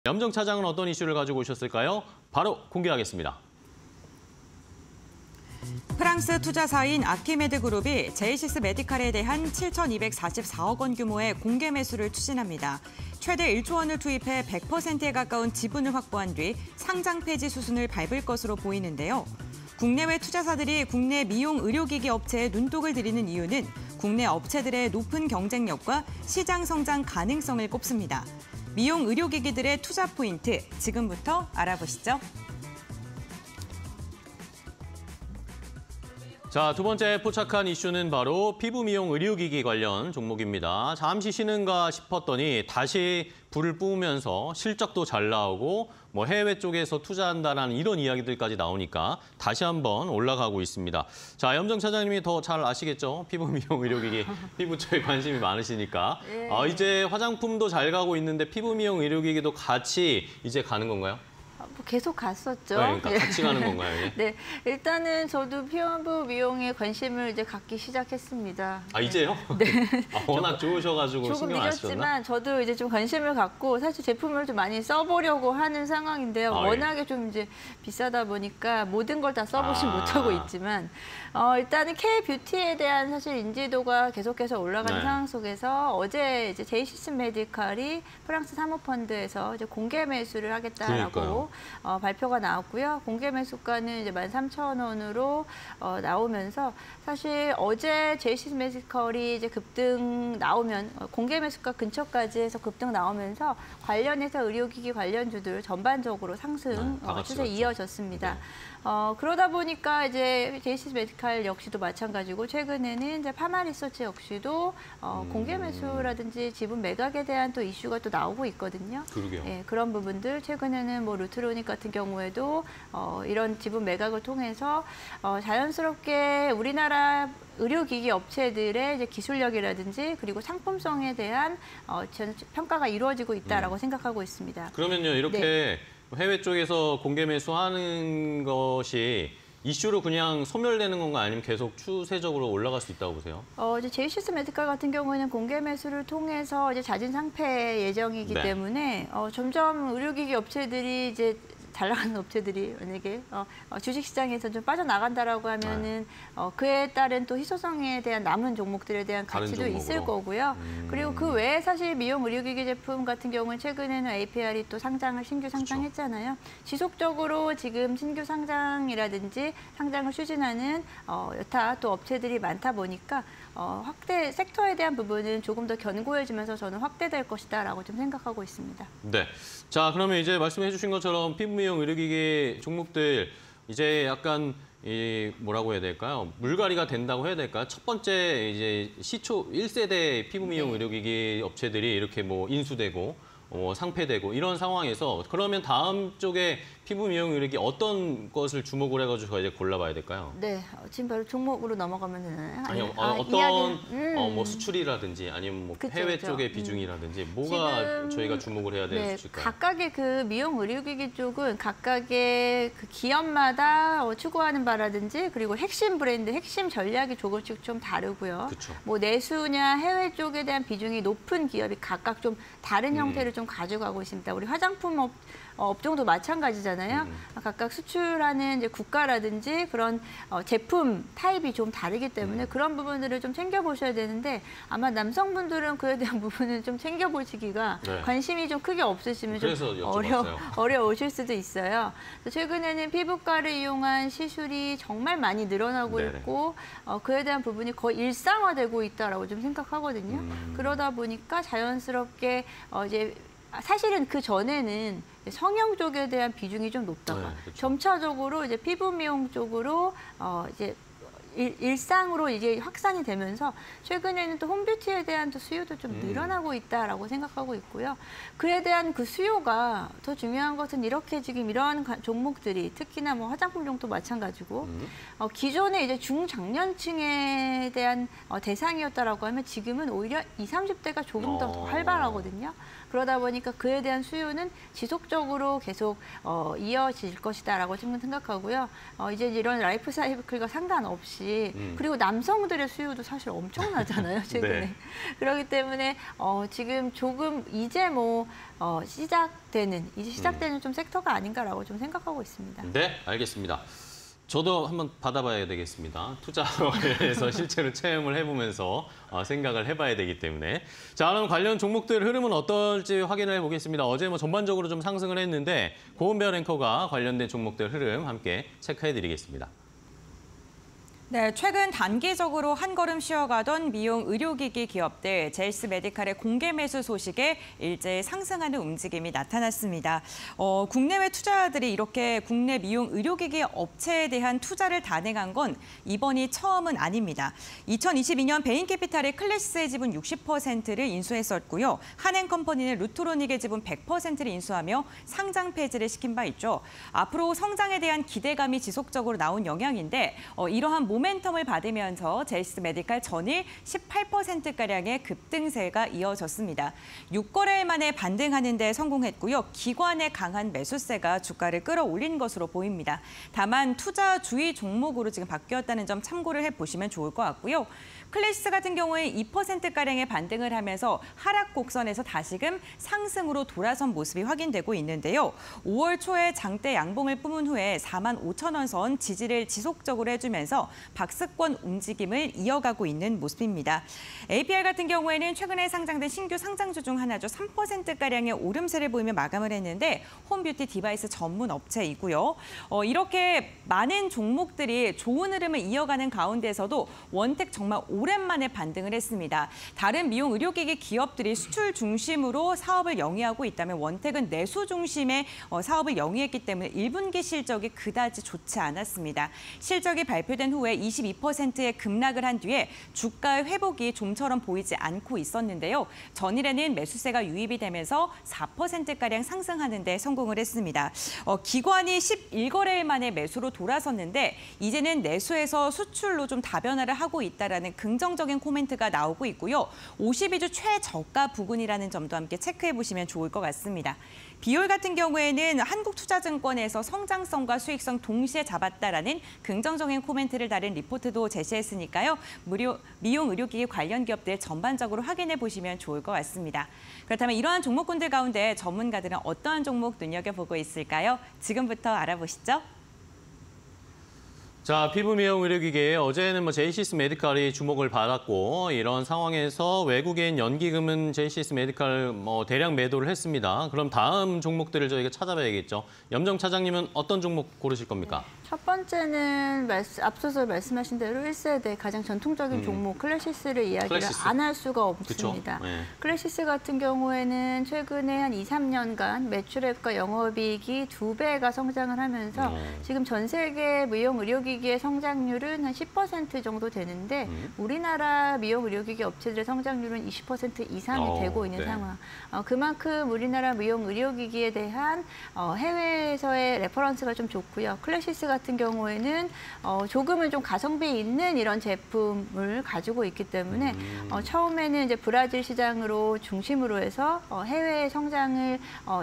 염정 차장은 어떤 이슈를 가지고 오셨을까요? 바로 공개하겠습니다. 프랑스 투자사인 아키메드 그룹이 제이시스 메디칼에 대한 7,244억 원 규모의 공개 매수를 추진합니다. 최대 1조 원을 투입해 100%에 가까운 지분을 확보한 뒤 상장 폐지 수순을 밟을 것으로 보이는데요. 국내외 투자사들이 국내 미용 의료기기 업체에 눈독을 들이는 이유는 국내 업체들의 높은 경쟁력과 시장 성장 가능성을 꼽습니다. 미용 의료기기들의 투자 포인트, 지금부터 알아보시죠. 자, 두 번째 포착한 이슈는 바로 피부 미용 의료기기 관련 종목입니다. 잠시 쉬는가 싶었더니 다시 불을 뿜으면서 실적도 잘 나오고 해외 쪽에서 투자한다라는 이런 이야기들까지 나오니까 다시 한번 올라가고 있습니다. 자, 염정 차장님이 더 잘 아시겠죠? 피부 미용 의료기기, 피부 쪽에 관심이 많으시니까. 이제 화장품도 잘 가고 있는데 피부 미용 의료기기도 같이 이제 가는 건가요? 계속 갔었죠. 네, 그러니까 같이 가는 건가요? 예? 네, 일단은 저도 피부 미용에 관심을 이제 갖기 시작했습니다. 아, 이제요? 네. 워낙 좋으셔가지고 조금 신경 안 쓰셨나? 늦었지만 저도 이제 좀 관심을 갖고 사실 제품을 좀 많이 써보려고 하는 상황인데요. 워낙에 좀 이제 비싸다 보니까 모든 걸 다 써보진 못하고 있지만 일단은 K-뷰티에 대한 사실 인지도가 계속해서 올라가는 상황 속에서 어제 이제 제이시스 메디칼이 프랑스 사모펀드에서 이제 공개 매수를 하겠다라고 발표가 나왔고요. 공개 매수가는 이제 13,000원으로 나오면서 사실 어제 제이시스 메디칼이 이제 급등 나오면 공개 매수가 근처까지 해서 급등 나오면서 관련해서 의료기기 관련주들 전반적으로 상승 추세 이어졌습니다. 그러다 보니까 이제 제이시스 메디칼 역시도 마찬가지고 최근에는 이제 파마리서치 역시도 공개 매수라든지 지분 매각에 대한 또 이슈가 또 나오고 있거든요. 그러게요. 예, 그런 부분들 최근에는 루트로닉 같은 경우에도 이런 지분 매각을 통해서 자연스럽게 우리나라 의료기기 업체들의 이제 기술력이라든지 그리고 상품성에 대한 평가가 이루어지고 있다라고 생각하고 있습니다. 그러면요, 이렇게 해외 쪽에서 공개 매수하는 것이 이슈로 그냥 소멸되는 건가 아니면 계속 추세적으로 올라갈 수 있다고 보세요? 이제 제이시스 메디칼 같은 경우에는 공개 매수를 통해서 이제 자진 상폐 예정이기 때문에 점점 의료기기 업체들이 이제 잘 나가는 업체들이 만약에 주식시장에서 좀 빠져나간다라고 하면은 그에 따른 또 희소성에 대한 남은 종목들에 대한 가치도 있을 거고요. 그리고 그 외에 사실 미용 의료기기 제품 같은 경우는 최근에는 APR이 또 신규 상장했잖아요. 지속적으로 지금 신규 상장이라든지 상장을 추진하는 여타 또 업체들이 많다 보니까 확대 섹터에 대한 부분은 조금 더 견고해지면서 저는 확대될 것이다라고 좀 생각하고 있습니다. 네. 자, 그러면 이제 말씀해 주신 것처럼 피부 미용 의료기기 종목들 이제 약간 뭐라고 해야 될까요? 물갈이가 된다고 해야 될까요? 첫 번째 이제 시초 1세대 피부 미용 의료기기 업체들이 이렇게 인수되고 상폐되고 이런 상황에서 그러면 다음 쪽에 피부 미용 의료기 어떤 것을 주목을 해가지고 이제 골라봐야 될까요? 네, 지금 바로 종목으로 넘어가면 되나요? 아니요, 어떤 수출이라든지 아니면 해외 쪽의 비중이라든지 뭐가 저희가 주목을 해야 될까요? 각각의 그 미용 의료기기 쪽은 각각의 그 기업마다 추구하는 바라든지 그리고 핵심 브랜드, 핵심 전략이 조금씩 좀 다르고요. 그쵸. 내수냐 해외 쪽에 대한 비중이 높은 기업이 각각 좀 다른 형태를 좀 가져가고 있습니다. 우리 화장품 업종도 마찬가지잖아요. 각각 수출하는 이제 국가라든지 그런 제품 타입이 좀 다르기 때문에 그런 부분들을 좀 챙겨보셔야 되는데 아마 남성분들은 그에 대한 부분은 좀 챙겨보시기가 관심이 좀 크게 없으시면 좀 어려우실 수도 있어요. 최근에는 피부과를 이용한 시술이 정말 많이 늘어나고 있고 그에 대한 부분이 거의 일상화되고 있다라고 좀 생각하거든요. 그러다 보니까 자연스럽게 이제 사실은 그 전에는 성형 쪽에 대한 비중이 좀 높다가 점차적으로 이제 피부 미용 쪽으로 이제 일상으로 이제 확산이 되면서 최근에는 또 홈뷰티에 대한 또 수요도 좀 늘어나고 있다라고 생각하고 있고요. 그에 대한 그 수요가 더 중요한 것은 이렇게 지금 이러한 종목들이 특히나 화장품 종도 마찬가지고 기존에 이제 중장년층에 대한 대상이었다라고 하면 지금은 오히려 20, 30대가 조금 더 활발하거든요. 그러다 보니까 그에 대한 수요는 지속적으로 계속 이어질 것이다라고 생각하고요. 이제 이런 라이프 사이클과 상관없이 그리고 남성들의 수요도 사실 엄청나잖아요, 최근에. 네. 그렇기 때문에 지금 조금 이제 시작되는 좀 섹터가 아닌가라고 좀 생각하고 있습니다. 네, 알겠습니다. 저도 한번 받아봐야 되겠습니다. 투자에서 실제로 체험을 해보면서 생각을 해봐야 되기 때문에. 자, 그럼 관련 종목들 흐름은 어떨지 확인을 해보겠습니다. 어제 전반적으로 좀 상승을 했는데 고은별 앵커가 관련된 종목들 흐름 함께 체크해드리겠습니다. 네, 최근 단기적으로 한 걸음 쉬어가던 미용 의료기기 기업들 제이스 메디칼의 공개 매수 소식에 일제히 상승하는 움직임이 나타났습니다. 국내외 투자자들이 이렇게 국내 미용 의료기기 업체에 대한 투자를 단행한 건 이번이 처음은 아닙니다. 2022년 베인캐피탈이 클래시스의 지분 60%를 인수했었고요. 한행컴퍼니는 루트로닉의 지분 100%를 인수하며 상장 폐지를 시킨 바 있죠. 앞으로 성장에 대한 기대감이 지속적으로 나온 영향인데 이러한 모멘텀을 받으면서 제이스 메디칼 전일 18%가량의 급등세가 이어졌습니다. 6거래일 만에 반등하는 데 성공했고요. 기관의 강한 매수세가 주가를 끌어올린 것으로 보입니다. 다만 투자 주의 종목으로 지금 바뀌었다는 점 참고를 해보시면 좋을 것 같고요. 클래시스 같은 경우에 2%가량의 반등을 하면서 하락 곡선에서 다시금 상승으로 돌아선 모습이 확인되고 있는데요. 5월 초에 장대 양봉을 뿜은 후에 45,000원 선 지지를 지속적으로 해주면서 박스권 움직임을 이어가고 있는 모습입니다. APR 같은 경우에는 최근에 상장된 신규 상장주 중 하나죠. 3%가량의 오름세를 보이며 마감을 했는데 홈뷰티 디바이스 전문 업체이고요. 이렇게 많은 종목들이 좋은 흐름을 이어가는 가운데서도 원택 정말 오랜만에 반등을 했습니다. 다른 미용 의료기기 기업들이 수출 중심으로 사업을 영위하고 있다면 원택은 내수 중심의 사업을 영위했기 때문에 1분기 실적이 그다지 좋지 않았습니다. 실적이 발표된 후에 22%의 급락을 한 뒤에 주가의 회복이 좀처럼 보이지 않고 있었는데요. 전일에는 매수세가 유입이 되면서 4%가량 상승하는 데 성공을 했습니다. 기관이 11거래일 만에 매수로 돌아섰는데 이제는 내수에서 수출로 좀 다변화를 하고 있다라는 긍정적인 코멘트가 나오고 있고요. 52주 최저가 부근이라는 점도 함께 체크해 보시면 좋을 것 같습니다. 비올 같은 경우에는 한국투자증권에서 성장성과 수익성 동시에 잡았다라는 긍정적인 코멘트를 다룬 리포트도 제시했으니까요. 미용 의료기기 관련 기업들 전반적으로 확인해 보시면 좋을 것 같습니다. 그렇다면 이러한 종목군들 가운데 전문가들은 어떠한 종목 눈여겨보고 있을까요? 지금부터 알아보시죠. 자, 피부 미용 의료기기 어제는 제이시스 메디칼이 주목을 받았고 이런 상황에서 외국인 연기금은 제이시스 메디칼 대량 매도를 했습니다. 그럼 다음 종목들을 저희가 찾아봐야겠죠. 염정 차장님은 어떤 종목 고르실 겁니까? 첫 번째는 앞서서 말씀하신 대로 1세대 가장 전통적인 종목 클래시스를 이야기를 안 할 수가 없습니다. 네. 클래시스 같은 경우에는 최근에 한 2, 3년간 매출액과 영업이익이 2배가 성장을 하면서 지금 전 세계 미용 의료기기의 성장률은 한 10% 정도 되는데 우리나라 미용 의료기기 업체들의 성장률은 20% 이상이 되고 있는 상황. 그만큼 우리나라 미용 의료기기에 대한 해외에서의 레퍼런스가 좀 좋고요. 클래시스 같은 경우에는 조금은 좀 가성비 있는 이런 제품을 가지고 있기 때문에 처음에는 이제 브라질 시장으로 중심으로 해서 해외 성장에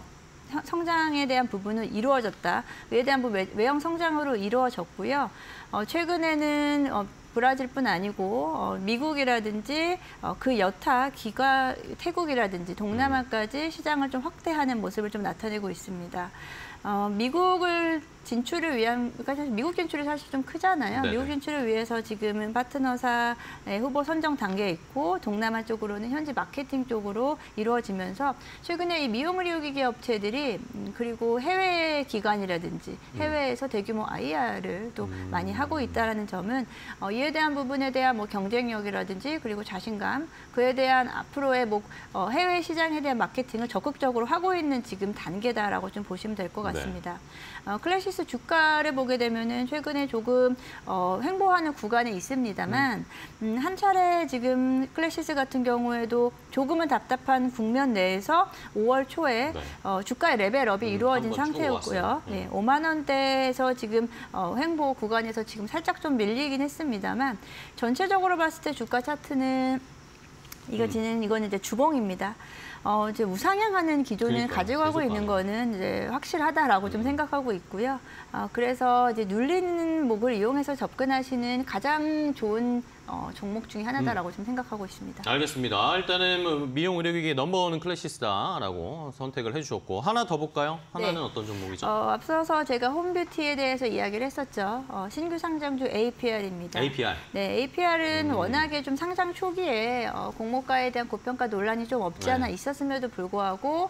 대한 부분은 이루어졌다. 그에 대한 외형 성장으로 이루어졌고요. 최근에는 브라질뿐 아니고 미국이라든지 그 여타 태국이라든지 동남아까지 시장을 좀 확대하는 모습을 좀 나타내고 있습니다. 미국을 진출을 위한, 그러니까 사실 미국 진출이 사실 좀 크잖아요. 네네. 미국 진출을 위해서 지금은 파트너사의 후보 선정 단계에 있고 동남아 쪽으로는 현지 마케팅 쪽으로 이루어지면서 최근에 이 미용 의료기기 업체들이 그리고 해외 기관이라든지 해외에서 대규모 IR을 또 많이 하고 있다는 점은 이에 대한 부분에 대한 경쟁력이라든지 그리고 자신감, 그에 대한 앞으로의 해외 시장에 대한 마케팅을 적극적으로 하고 있는 지금 단계다라고 좀 보시면 될 것 같습니다. 네. 클래시스 주가를 보게 되면은 최근에 조금 횡보하는 구간에 있습니다만 한 차례 지금 클래시스 같은 경우에도 조금은 답답한 국면 내에서 5월 초에 주가의 레벨업이 이루어진 상태였고요. 네, 5만 원대에서 지금 횡보 구간에서 지금 살짝 좀 밀리긴 했습니다만 전체적으로 봤을 때 주가 차트는 이거는 이제 주봉입니다. 이제 우상향하는 기조는 그러니까요. 가져가고 계속 있는 가는. 거는 이제 확실하다라고 좀 생각하고 있고요. 그래서 이제 눌리는 목을 이용해서 접근하시는 가장 좋은 종목 중에 하나다라고 좀 생각하고 있습니다. 알겠습니다. 일단은 뭐 미용 의료기기 넘버원은 클래시스다라고 선택을 해주셨고 하나 더 볼까요? 하나는 네. 어떤 종목이죠? 앞서서 제가 홈뷰티에 대해서 이야기를 했었죠. 신규 상장주 APR입니다. APR. 네, APR은 워낙에 좀 상장 초기에 공모가에 대한 고평가 논란이 좀 없지 않아 네. 있었음에도 불구하고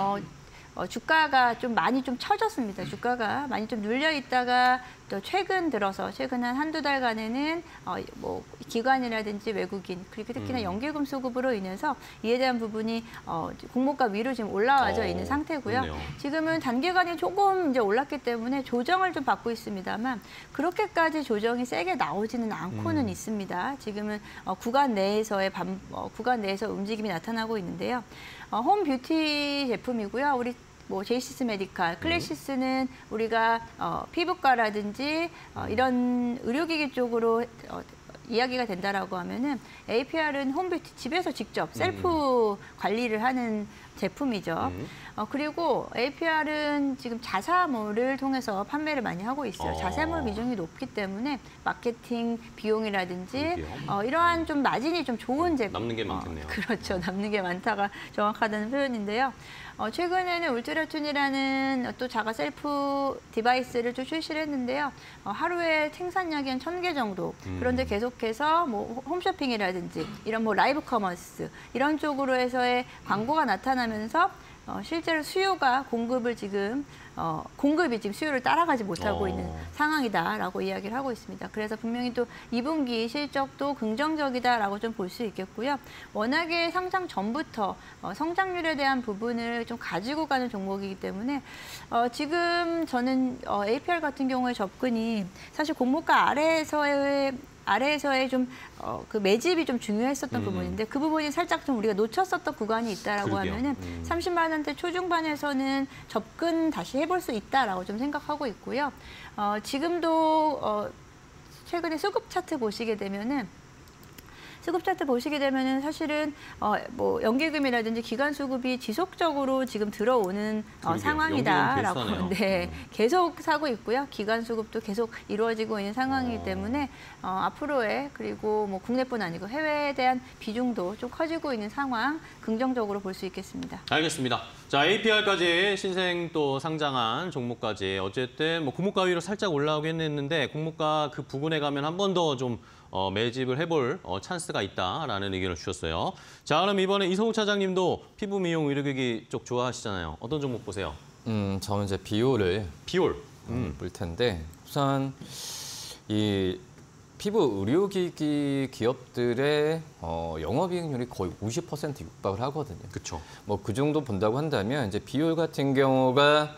주가가 좀 많이 좀 처졌습니다. 주가가 많이 좀 눌려 있다가 또 최근 들어서 최근 한 한두 달간에는 뭐 기관이라든지 외국인 그리고 특히나 연기금 수급으로 인해서 이에 대한 부분이 공모가 위로 지금 올라와져 있는 상태고요. 그렇네요. 지금은 단기간이 조금 이제 올랐기 때문에 조정을 좀 받고 있습니다만 그렇게까지 조정이 세게 나오지는 않고는 있습니다. 지금은 구간 내에서 움직임이 나타나고 있는데요. 홈뷰티 제품이고요. 우리 뭐 제이시스 메디칼, 클래시스는 우리가 피부과라든지 이런 의료기기 쪽으로 이야기가 된다라고 하면은 APR은 홈뷰티 집에서 직접 셀프 관리를 하는 제품이죠. 그리고 APR은 지금 자사몰을 통해서 판매를 많이 하고 있어요. 자사몰 비중이 높기 때문에 마케팅 비용이라든지 이러한 좀 마진이 좀 좋은 제품. 남는 게 많겠네요. 그렇죠. 남는 게 많다가 정확하다는 표현인데요. 최근에는 울트라툰이라는 또 자가 셀프 디바이스를 좀 출시를 했는데요. 하루에 생산량이 한 1,000개 정도. 그런데 계속해서 뭐 홈쇼핑이라든지 이런 뭐 라이브 커머스 이런 쪽으로 해서의 광고가 나타나면서 실제로 수요가 공급이 지금 수요를 따라가지 못하고 있는 상황이다라고 이야기를 하고 있습니다. 그래서 분명히 또 2분기 실적도 긍정적이다라고 좀 볼 수 있겠고요. 워낙에 상장 전부터 성장률에 대한 부분을 좀 가지고 가는 종목이기 때문에 지금 저는 APR 같은 경우에 접근이 사실 공모가 아래에서의 좀 그 매집이 좀 중요했었던 부분인데 그 부분이 살짝 좀 우리가 놓쳤었던 구간이 있다라고 그러게요. 하면은 30만 원대 초중반에서는 접근 다시 해볼 수 있다라고 좀 생각하고 있고요. 지금도 최근에 수급 차트 보시게 되면은 사실은 뭐 연기금이라든지 기관 수급이 지속적으로 지금 들어오는 상황이다라고 연기금 네, 계속 사고 있고요. 기관 수급도 계속 이루어지고 있는 상황이기 때문에 앞으로의 그리고 뭐 국내뿐 아니고 해외에 대한 비중도 좀 커지고 있는 상황 긍정적으로 볼 수 있겠습니다. 알겠습니다. 자, APR까지 신생 또 상장한 종목까지 어쨌든 뭐 공모가 위로 살짝 올라오긴 했는데 공모가 그 부근에 가면 한 번 더 좀 매집을 해볼 찬스가 있다라는 의견을 주셨어요. 자, 그럼 이번에 이성욱 차장님도 피부 미용 의료기기 쪽 좋아하시잖아요. 어떤 종목 보세요? 저는 이제 비올을 비올. 볼 텐데 우선 이 피부 의료기기 기업들의 영업이익률이 거의 50% 육박을 하거든요. 그렇죠. 뭐 그 정도 본다고 한다면 이제 비올 같은 경우가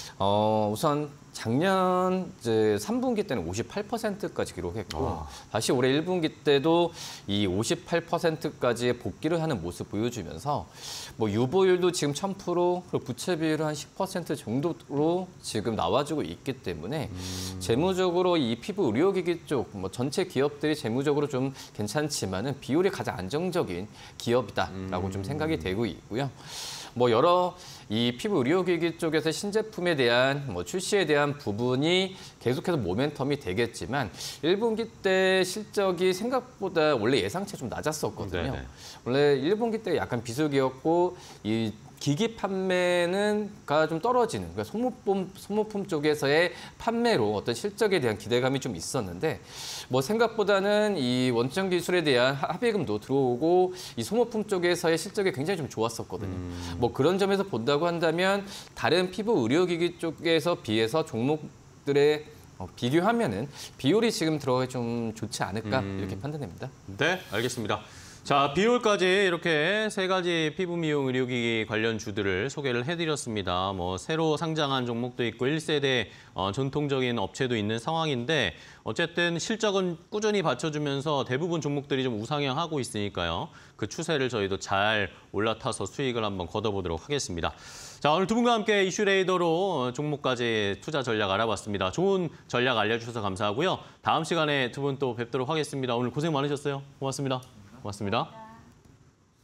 우선 작년 이제 3분기 때는 58%까지 기록했고 다시 올해 1분기 때도 이 58%까지 복귀를 하는 모습 보여주면서 뭐 유보율도 지금 1000% 그리고 부채 비율은 한 10% 정도로 지금 나와주고 있기 때문에 재무적으로 이 피부 의료기기 쪽 뭐 전체 기업들이 재무적으로 좀 괜찮지만은 비율이 가장 안정적인 기업이다라고 좀 생각이 되고 있고요. 뭐 여러 이 피부 의료기기 쪽에서 신제품에 대한 뭐 출시에 대한 부분이 계속해서 모멘텀이 되겠지만 1분기 때 실적이 생각보다 원래 예상치 좀 낮았었거든요. 네네. 원래 1분기 때 약간 비수기였고 이 기기 판매는가 좀 떨어지는 그러니까 소모품 쪽에서의 판매로 어떤 실적에 대한 기대감이 좀 있었는데 뭐 생각보다는 이 원천 기술에 대한 합의금도 들어오고 이 소모품 쪽에서의 실적이 굉장히 좀 좋았었거든요. 뭐 그런 점에서 본다고 한다면 다른 피부 의료기기 쪽에서 비해서 종목들의 비교하면은 비율이 지금 들어가 좀 좋지 않을까 이렇게 판단됩니다. 네, 알겠습니다. 자, 비올까지 이렇게 세 가지 피부 미용 의료기기 관련 주들을 소개를 해드렸습니다. 뭐 새로 상장한 종목도 있고 1세대 전통적인 업체도 있는 상황인데 어쨌든 실적은 꾸준히 받쳐주면서 대부분 종목들이 좀 우상향하고 있으니까요. 그 추세를 저희도 잘 올라타서 수익을 한번 걷어보도록 하겠습니다. 자, 오늘 두 분과 함께 이슈레이더로 종목까지 투자 전략 알아봤습니다. 좋은 전략 알려주셔서 감사하고요. 다음 시간에 두 분 또 뵙도록 하겠습니다. 오늘 고생 많으셨어요. 고맙습니다. 고맙습니다.